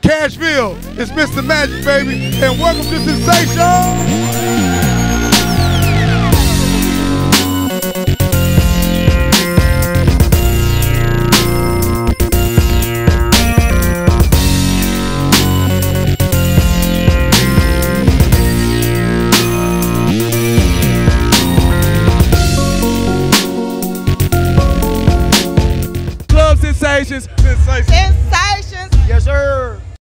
Cashville, it's Mr. Magic, baby, and welcome to Sensation. Sensations. Sensations. Yes, sir.